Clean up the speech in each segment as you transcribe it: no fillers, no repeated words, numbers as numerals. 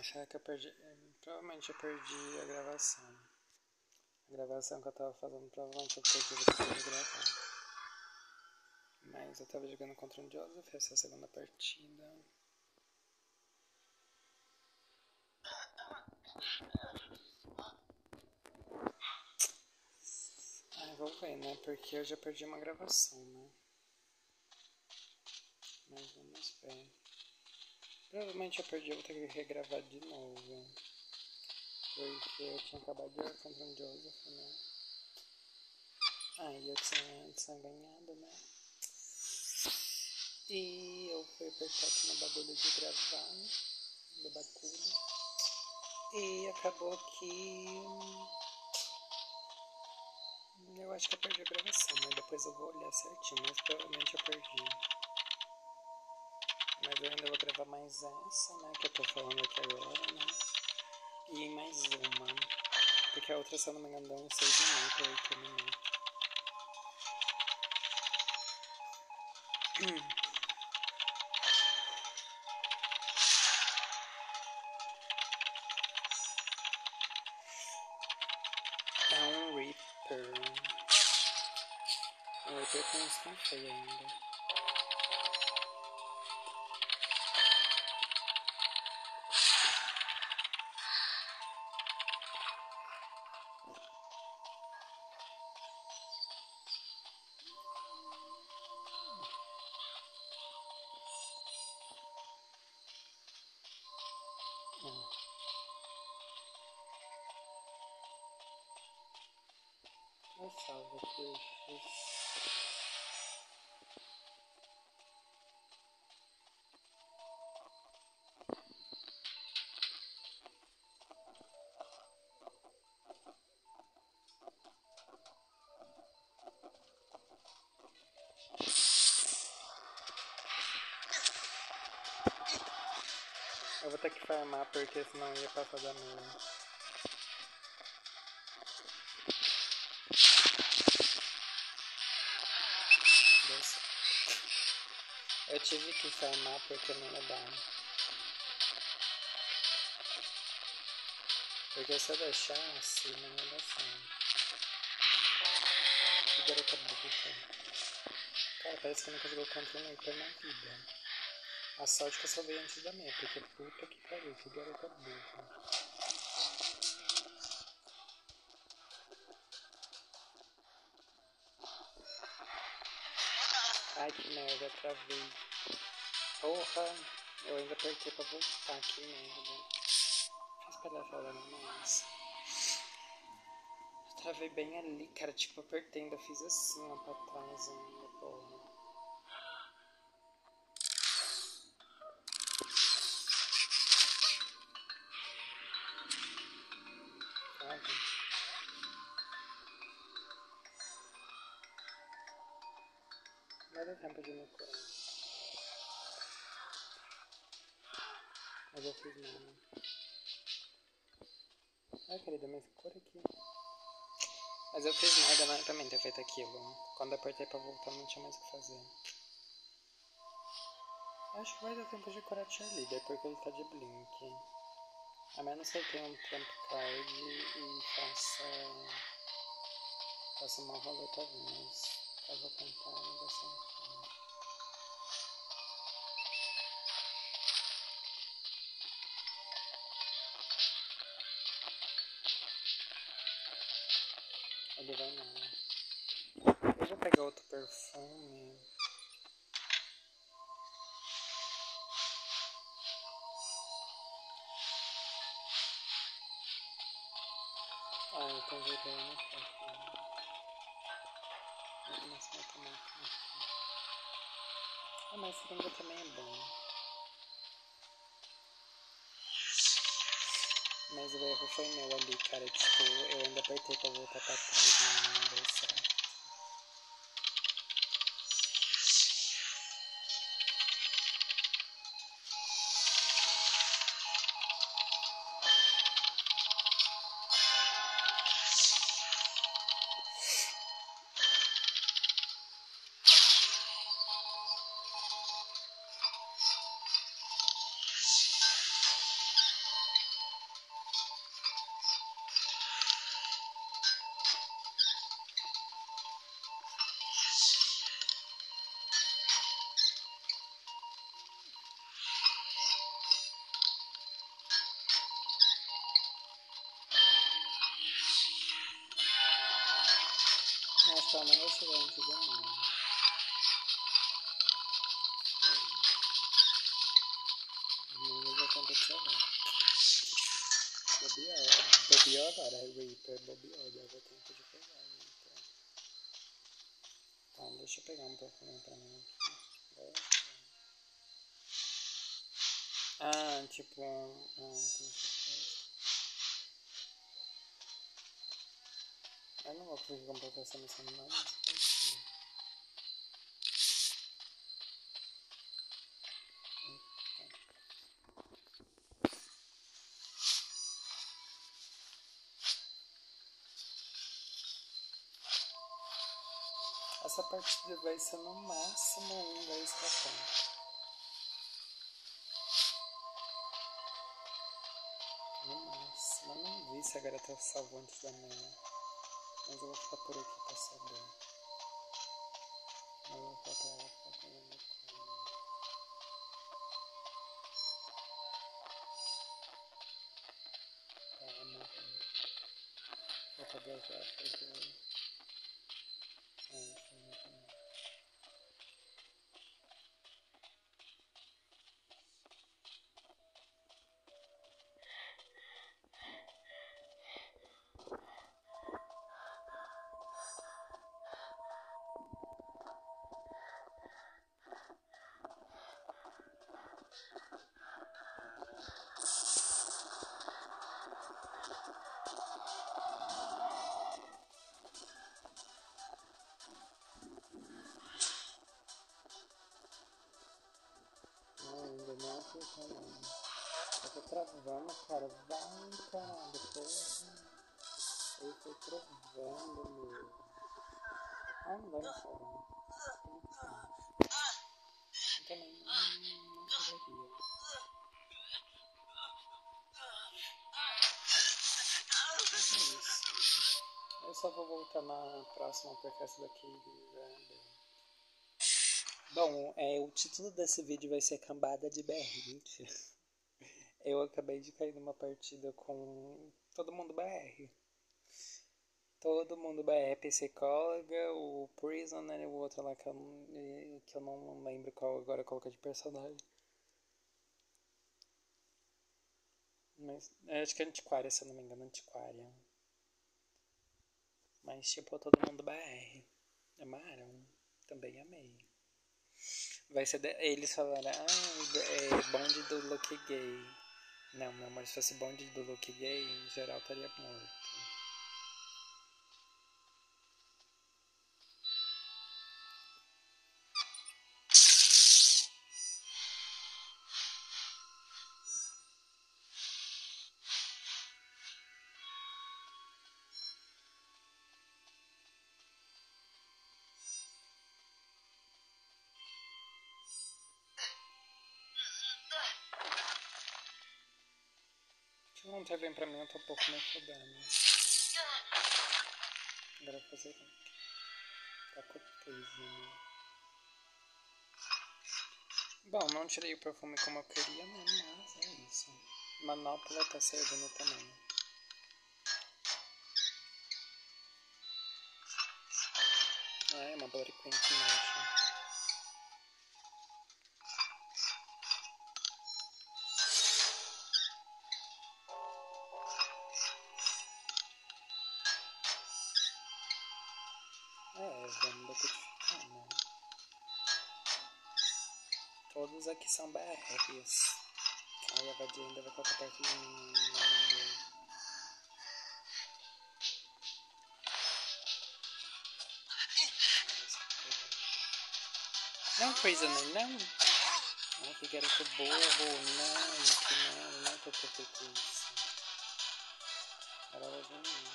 Achava que eu perdi. Provavelmente eu perdi a gravação. A gravação que eu tava fazendo, provavelmente eu perdi, vou ter que gravar. Mas eu tava jogando contra um Joseph, essa é a segunda partida. Vou ver, né? Porque eu já perdi uma gravação, né? Mas vamos ver. Provavelmente eu perdi, eu vou ter que regravar de novo. Porque eu tinha acabado de jogar contra um Joseph, né? E eu tinha ganhado, né? E eu fui apertar aqui no bagulho de gravar, do bagulho. E acabou que... eu acho que eu perdi a gravação, né? Depois eu vou olhar certinho, mas provavelmente eu perdi. Mas eu ainda vou gravar mais essa, né? Que eu tô falando aqui agora, né? E mais uma. Porque a outra, se eu não me engano, deu uns 6 minutos ou 8 minutos. É um Reaper. Um Reaper com skin feio ainda. Salve aqui. Eu vou ter que farmar porque senão ia passar da minha. Eu tive que farmar porque não ia dar. Porque se eu deixasse, não ia dar certo. Que garota burra. Cara, parece que eu nunca jogou contra um Reaper na vida. A sorte que eu só veio antes da minha, porque puta que pariu, que garota burra. Ai que merda, travei. Porra, eu ainda apertei pra voltar, que merda. Fiz palhaçada mais. Travei bem ali, cara, tipo, apertei, ainda fiz assim, ó, pra trás ainda, porra. Não deu tempo de me curar. Mas eu fiz nada. Ai, querida, mas cura aqui. Mas eu fiz nada, né? Também ter feito aquilo. Quando eu apertei pra voltar, não tinha mais o que fazer. Acho que vai dar tempo de curar Cheerleader, porque ele tá de blink. A menos que ele tenha um Trump Card e faça uma roleta, mas eu vou tentar e vai ser um filme. Ele vai não. Eu vou pegar outro perfume. Então eu vou no perfume. Vou começar a tomar aqui. Mas seringa também é bom. Mas o erro foi meu ali, cara. Tipo, eu ainda apertei pra voltar pra trás, mas não deu certo. que ela não vai chegar antes da minha. Minha vai acontecer agora. Bobeou agora, Reaper, bobeou, já vai tempo de pegar, então. Então, deixa eu pegar um perfume pra mim aqui. Ah, tipo, eu não vou conseguir comprar essa missão não, mas essa partida vai ser no máximo um da estação. No máximo. Eu não vi se a garota salvou antes da manhã. Mas eu vou ficar por aqui pra saber. Mas eu vou falar pra ela ficar fazendo coisa. Calma. Vou fazer já fazer. Ainda não acertou não. Eu tô travando, cara. Vai, caralho, porra. Eu tô travando, meu. Ah, não vai me chorar. Eu também não choraria. Mas é isso. Eu só vou voltar na próxima porque essa daqui já deu. Bom, o título desse vídeo vai ser Cambada de BR. Eu acabei de cair numa partida com todo mundo BR. Todo mundo BR, psicóloga, o Prisoner e o outro lá que eu não lembro qual agora colocar de personagem. Mas acho que é Antiquária, se eu não me engano, Antiquária. Mas tipo, todo mundo BR. Amaram. Também amei. Vai ser eles falaram, bonde do look gay. Não, meu amor, se fosse bonde do look gay, em geral estaria morto. Se não tá bem pra mim, eu tô um pouco me fodendo. Agora eu vou fazer tá com poesia. Bom, não tirei o perfume como eu queria, né? Mas é isso. Manopla tá servindo também. É uma Bloody Queen que mexe. Vamos decodificar, né? Todos aqui são BRs. Aí a vadia ainda vai colocar perto de mim. Não, Prisoner, não! Ai, que garoto burro! Não tô feito isso. Ela vai vir em mim.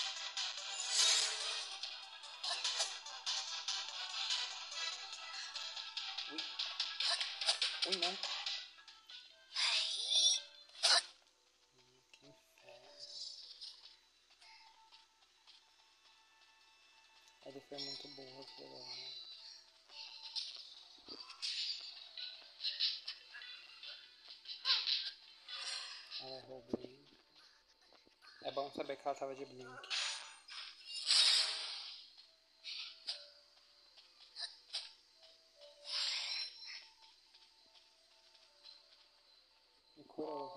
Ui, não! Que inferno! Ele foi muito burro aqui agora. Ela errou o blink. É bom saber que ela tava de blink.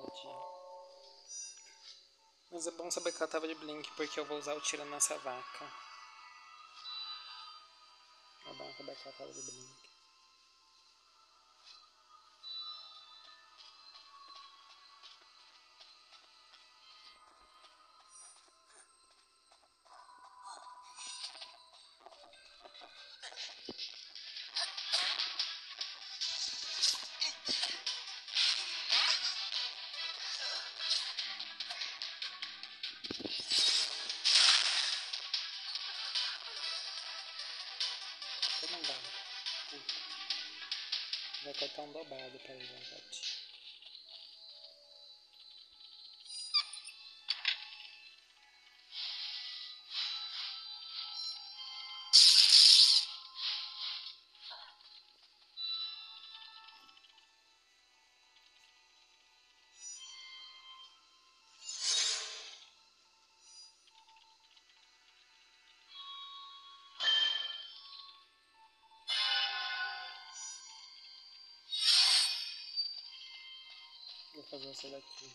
Mas é bom saber que ela tava de blink, porque eu vou usar o tiro nessa vaca. É bom saber que ela tava de blink. Não vai. Vai cortar um dobrado para ele, gente. Vou fazer essa daqui.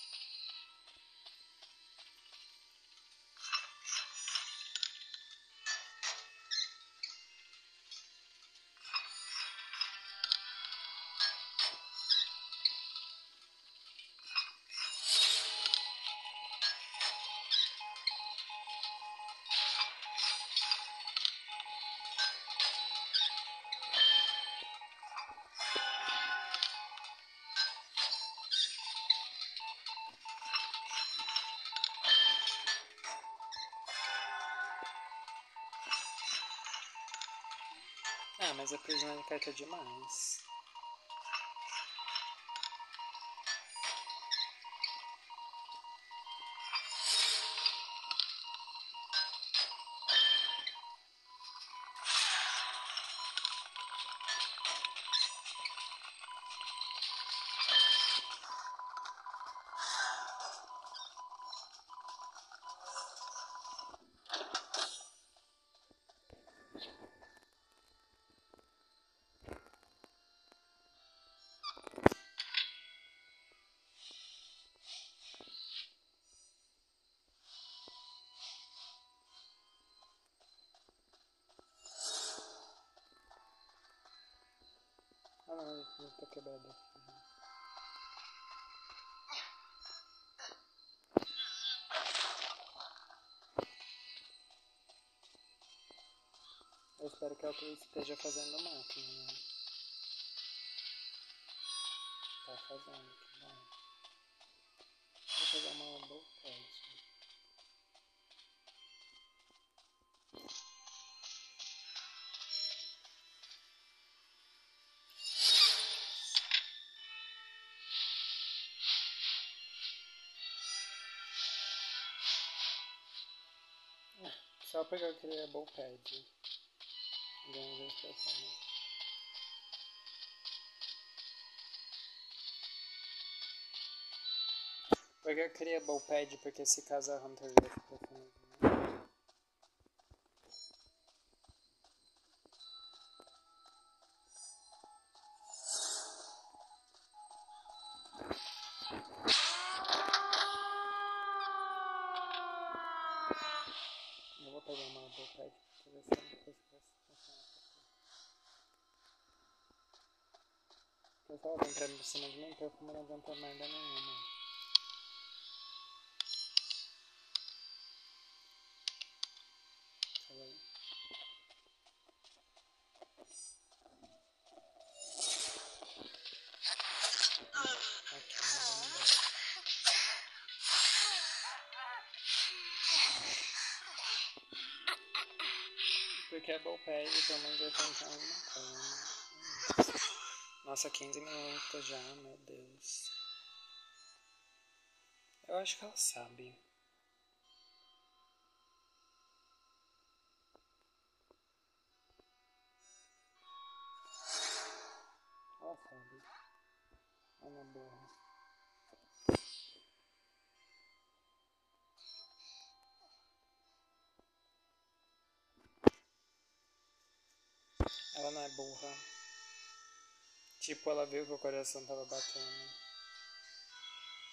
Ah, mas a prisão de carta é demais. Ah não tá quebrado aqui. Eu espero que ela esteja fazendo máquina, né? Tá fazendo, que bom. Vou fazer uma boa teste. Só pegar aquele ballpad. Ganhando a expressão, né? Porque eu queria ballpad porque se caso a Hunter vier ficar assim. Eu vou pegar uma ballpad pra ver se eu não consigo funcionar. Porque se ela vem pra cima de mim, perfume não adianta merda nenhuma. Porque é ballpad, pelo menos vai tentar alguma coisa. Nossa, 15 minutos já, meu Deus. Eu acho que ela sabe. Ela sabe. Ela é burra. Ela não é burra. Tipo, ela viu que o coração tava batendo.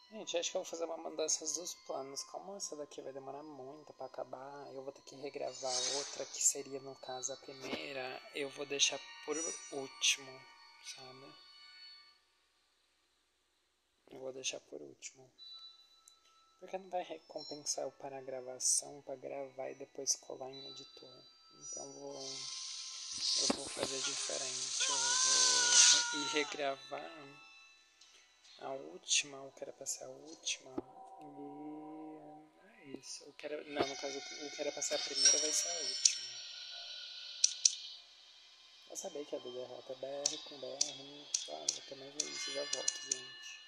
Gente, acho que eu vou fazer uma mudança dos planos. Como essa daqui vai demorar muito pra acabar, eu vou ter que regravar outra, que seria, no caso, a primeira. Eu vou deixar por último, sabe? Eu vou deixar por último. Porque não vai recompensar eu parar a gravação pra gravar e depois colar em editor. Então eu vou fazer diferente. Eu vou ir regravar a última, o que era pra ser a última. E é isso. Não, no caso, o que era pra ser a primeira vai ser a última. Eu sabia que a do derrota é BR com BR. Tá, até mais é isso, já volto, gente.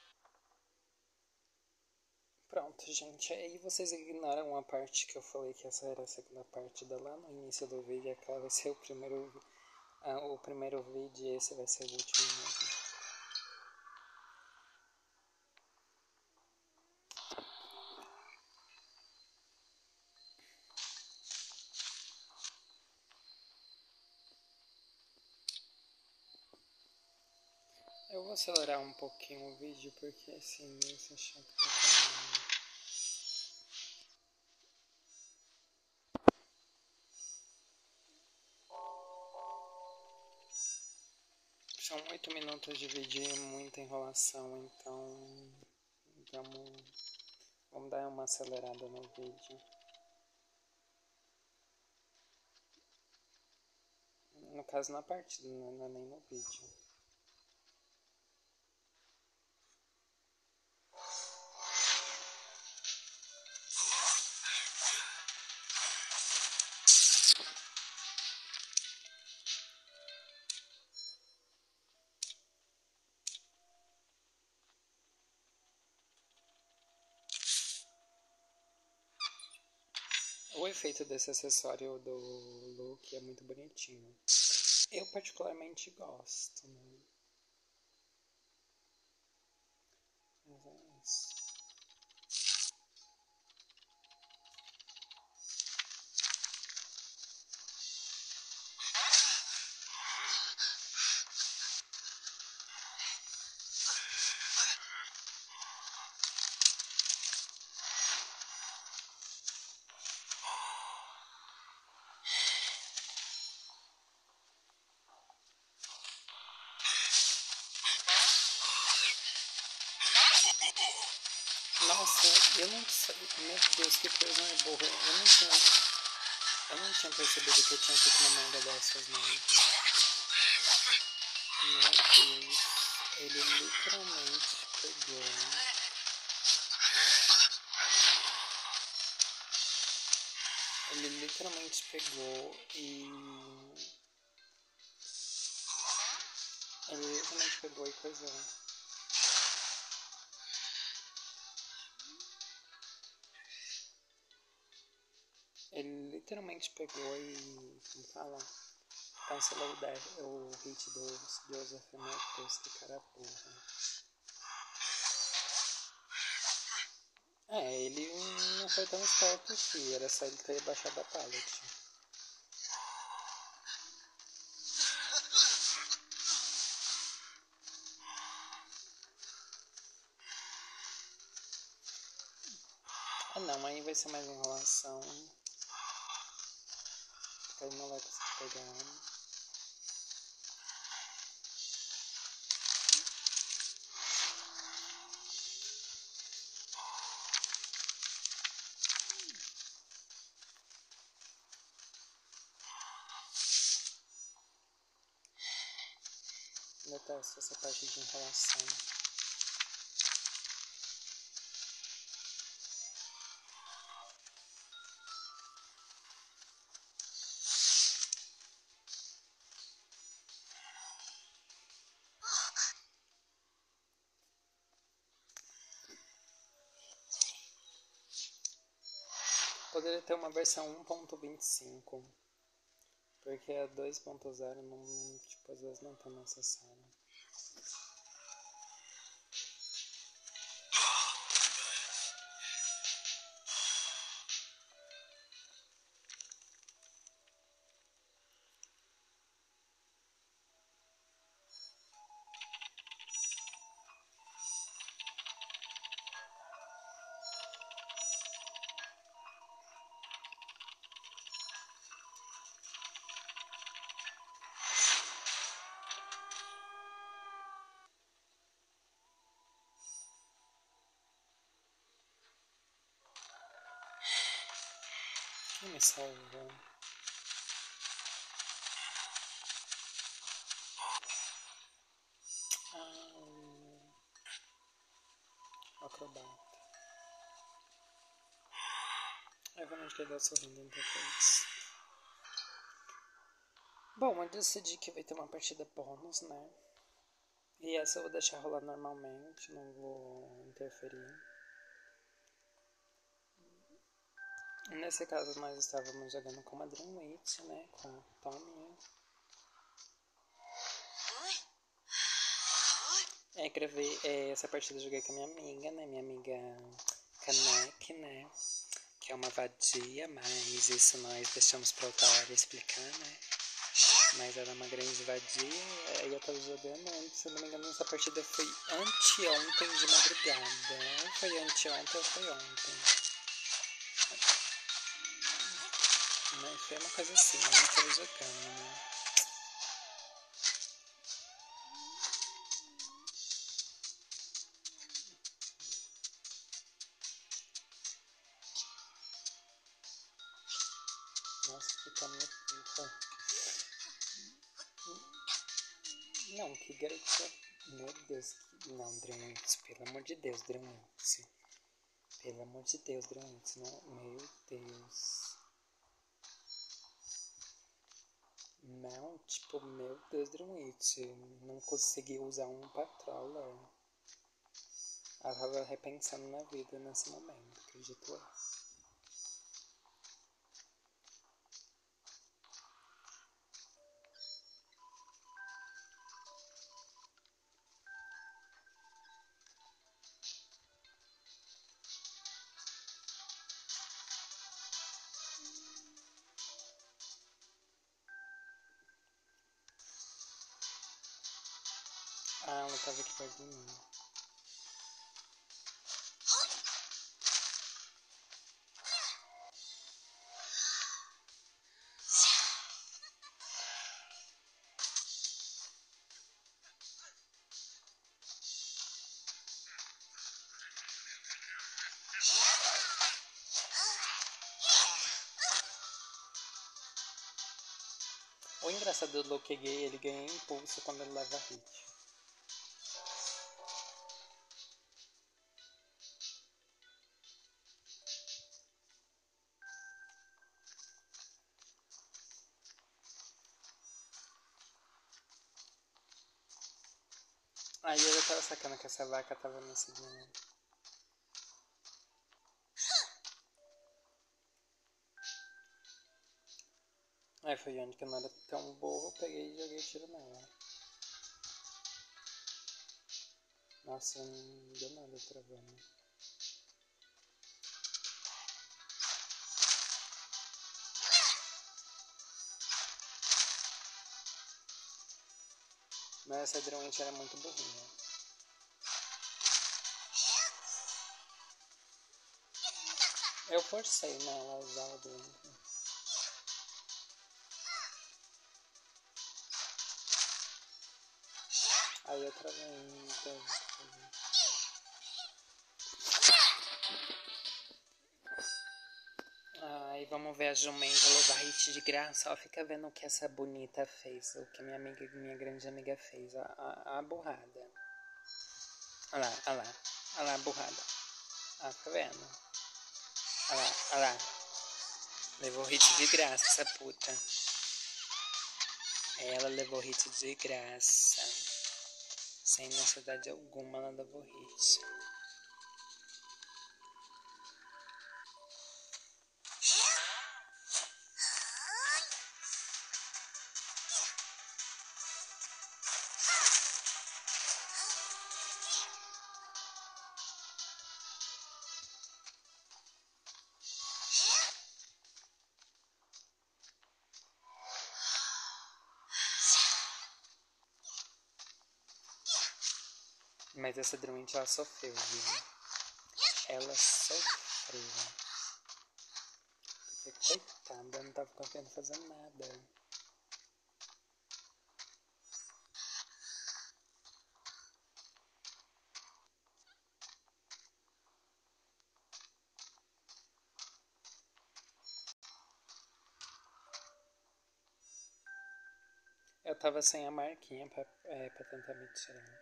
Pronto, gente. Aí vocês ignoram a parte que eu falei que essa era a segunda parte da lá no início do vídeo. Aquela vai ser o primeiro vídeo e esse vai ser o último mesmo. Eu vou acelerar um pouquinho o vídeo porque assim, isso é chato pra caramba. São 8 minutos de vídeo e muita enrolação, então vamos dar uma acelerada no vídeo. No caso, na partida, não é nem no vídeo. O efeito desse acessório do look é muito bonitinho. Eu particularmente gosto, né? Mas é isso. Nossa, eu não sei. Meu Deus, que coisa mais burra. Eu não tinha percebido que eu tinha feito uma merda dessas, não. Meu Deus. Ele literalmente pegou. Ele literalmente pegou e. Ele literalmente pegou e coisou. Ele literalmente pegou e. Como fala? Cancelou o hit do Joseph Matheus, que cara burro. Ele não foi tão esperto assim, era só ele ter baixado a pallet. Ah não, aí vai ser mais enrolação. Aí não vai conseguir pegar. Detesto essa parte de enrolação. Poderia ter uma versão 1.25, porque a 2.0 não, tipo, às vezes não é tão necessário. Não me salvou. Acrobata. Realmente que ele dá sorrindo então foi isso. Bom, eu decidi que vai ter uma partida bônus, né? E essa eu vou deixar rolar normalmente, não vou interferir. Nesse caso nós estávamos jogando com a Dreamwitch, né? Com a Tommy. Gravei essa partida, eu joguei com a minha amiga, né? Minha amiga Kanek, né? Que é uma vadia, mas isso nós deixamos pra outra hora explicar, né? Mas ela é uma grande vadia. Aí eu tava jogando antes, se eu não me engano, essa partida foi anteontem de madrugada. Ou foi anteontem ou foi ontem. Mas foi uma coisa assim, eu não tava jogando, né? Nossa, que caminho. Não, que garota. Meu Deus. Não, Dreamwitch, pelo amor de Deus, Dreamwitch. Pelo amor de Deus, Dreamwitch, não. Meu Deus. Não, tipo, meu Deus, Dreamwitch. Não consegui usar um patrola. Ela tava repensando na vida nesse momento, acredito eu. Ah, ela tava aqui perto de mim. O engraçado do Loki Gay, ele ganha impulso quando ele leva hit. Aí eu tava sacando que essa vaca tava me seguindo. Aí foi onde que eu não era tão burro, peguei e joguei tiro nela. Nossa, não deu nada travando. Mas essa Dreamwitch era muito burrinha. Eu forcei nela a usar o Dream. Aí eu travei. Então... Aí vamos ver a jumenta levar hit de graça. Ó, fica vendo o que essa bonita fez. O que minha grande amiga fez. A burrada. Olha lá, olha lá. Olha lá a burrada. Ah, tá vendo? Olha lá, olha lá. Levou hit de graça essa puta. Ela levou hit de graça. Sem necessidade alguma ela levou hit. Mas essa Dreamwitch ela sofreu, viu? Ela sofreu. Porque coitada, não tava conseguindo fazer nada. Eu tava sem a marquinha pra tentar me tirar.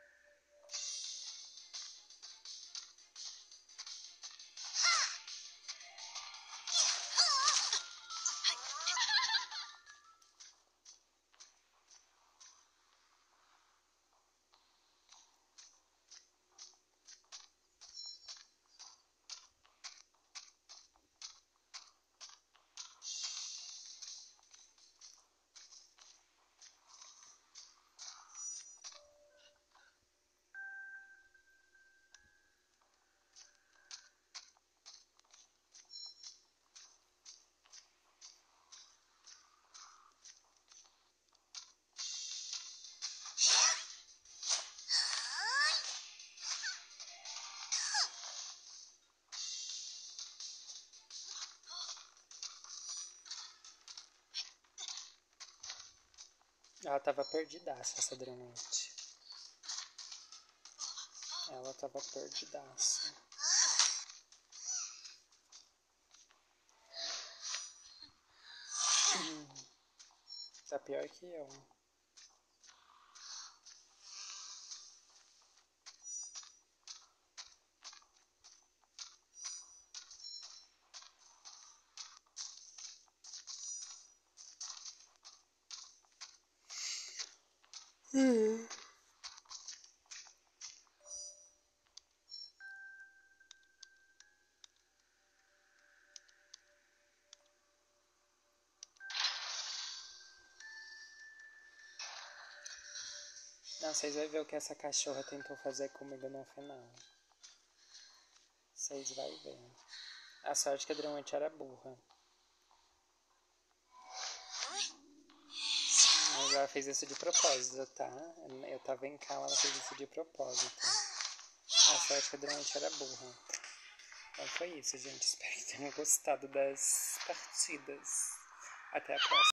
Ela tava perdidaça, essa Dramonite. Ela tava perdidaça. Tá pior que eu. Não, vocês vão ver o que essa cachorra tentou fazer comigo no final. Vocês vão ver. A sorte que a Dramonite era burra. Mas ela fez isso de propósito, tá? Eu tava em calma, ela fez isso de propósito. A sorte que a Dramonite era burra. Então foi isso, gente. Espero que tenham gostado das partidas. Até a próxima.